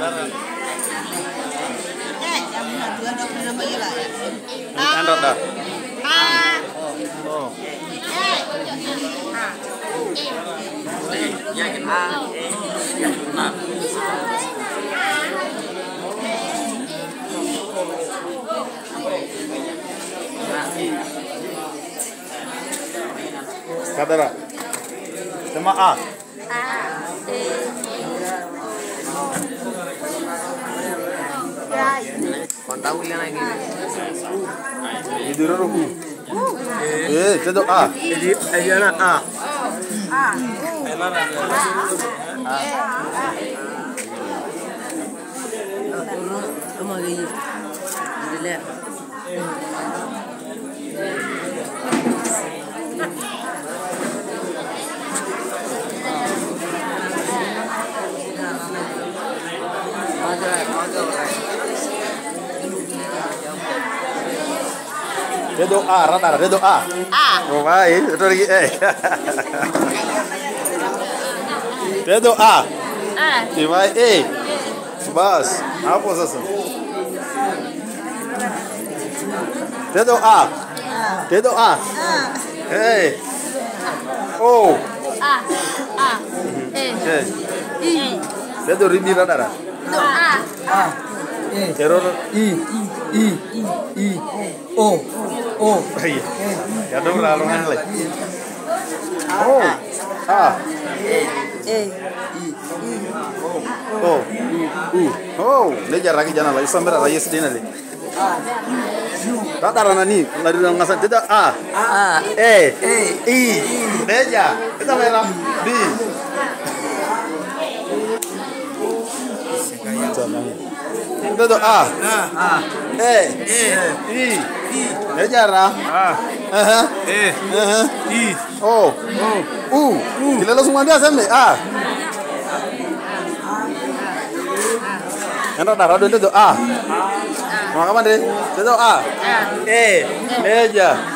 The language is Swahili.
Android dah. Oh. Kata apa? Sama A. Itu dulu. Itu A. Jadi anak A. Dedo A, rata dedo A. Oh baik, itu lagi Dedo A. Di baik Bas, apa sasa? Dedo A. Dedo A. Oh. Dedo rimbi rata. Teror Oh, iya. Ya dong lalungan lagi. Oh, ini jarang jangan lagi sambil raya sedih nanti. Tak taruh nani, lari dalam ngasan tidak I, beja, kita merah B. Itu tuh A, I. Nejara. I. Oh. Kita langsung ambil asam deh. Yang rada itu A. Mau kapan deh? Itu A. Meja.